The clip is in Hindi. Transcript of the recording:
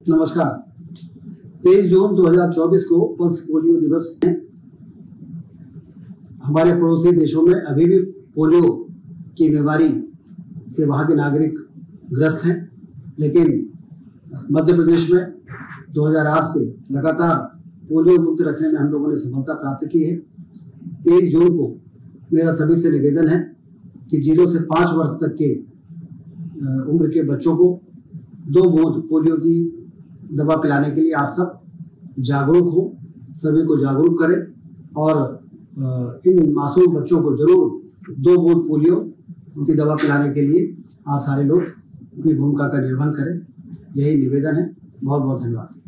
नमस्कार। 23 जून 2024 को पल्स पोलियो दिवस है। हमारे पड़ोसी देशों में अभी भी पोलियो की बीमारी से वहाँ के नागरिक ग्रस्त हैं, लेकिन मध्य प्रदेश में 2008 से लगातार पोलियो मुक्त रखने में हम लोगों ने सफलता प्राप्त की है। 23 जून को मेरा सभी से निवेदन है कि 0 से 5 वर्ष तक के उम्र के बच्चों को 2 बूंद पोलियो की दवा पिलाने के लिए आप सब जागरूक हो, सभी को जागरूक करें और इन मासूम बच्चों को जरूर 2 बूंद पोलियो की दवा पिलाने के लिए आप सारे लोग अपनी भूमिका का निर्वहन करें। यही निवेदन है। बहुत बहुत धन्यवाद।